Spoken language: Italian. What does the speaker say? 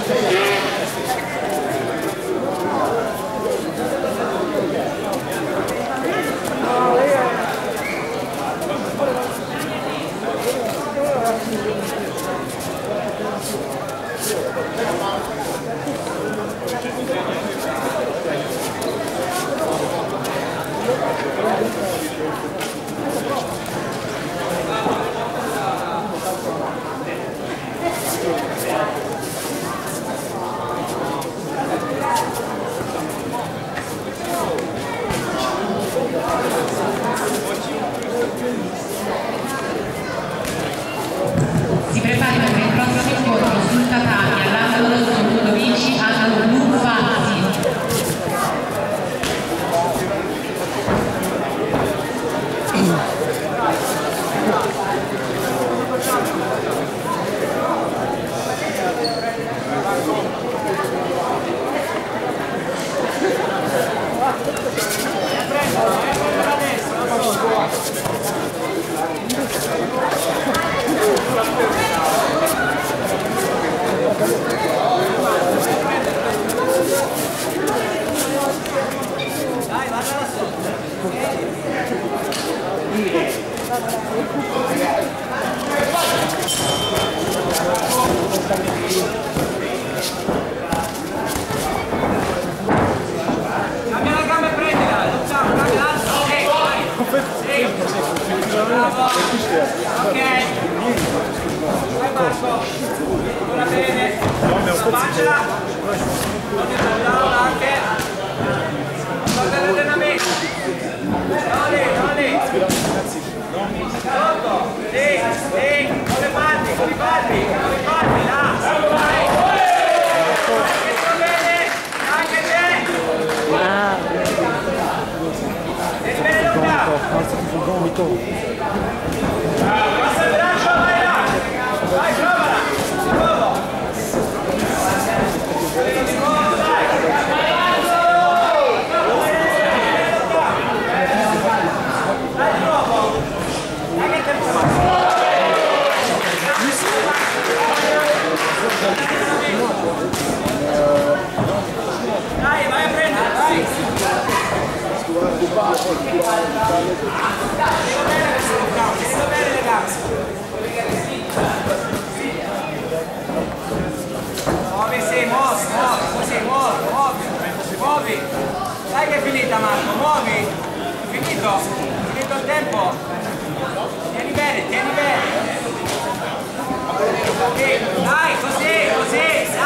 Si preparino per il prossimo incontro sul tatami all'angolo rosso Ludovici, angolo blu Fazzi. Cambia la gamba e prendila, facciamo, cambia l'altro, bravo, ok, vai Marco, ora bene, spacciala, non è down anche, guarda l'allenamento, Oli, sotto, lì, con le palli, là, vai, sto bene, anche te, vieni bene Luca, passa il braccio, vai là, vai, provala, di nuovo, dai, di nuovo, dai che tempo fa. Dai, vai a prendere, vai! Tienilo bene le gambe! Muovi, sì, muovi, così, muovi! Dai che è finita Marco, muovi! Finito il tempo! Tieni bene! Dai, così!